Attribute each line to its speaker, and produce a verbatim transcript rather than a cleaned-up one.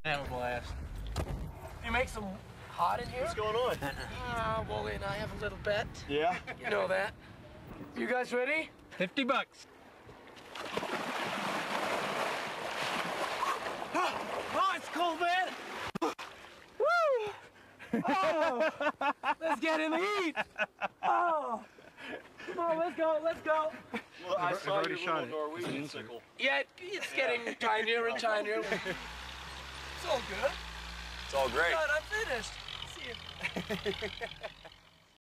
Speaker 1: Have a blast.
Speaker 2: You make some hot in here?
Speaker 3: What's going on?
Speaker 2: Uh, Wally and I have a little bet.
Speaker 3: Yeah?
Speaker 2: You know that. You guys ready?
Speaker 1: Fifty bucks.
Speaker 2: Oh, it's cold, man! Woo! Oh, let's get in the heat! Oh! Come on, let's go, let's go!
Speaker 3: Well, I saw
Speaker 1: already
Speaker 3: your
Speaker 1: shot
Speaker 3: little
Speaker 1: it.
Speaker 3: Norwegian sickle.
Speaker 2: Yeah, it, it's getting tinier and tinier. It's all good.
Speaker 3: It's all great.
Speaker 2: God, I'm finished. See you.